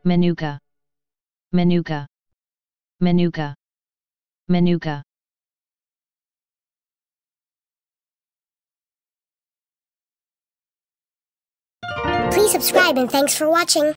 Manuka, Manuka, Manuka, Manuka. Please subscribe and thanks for watching.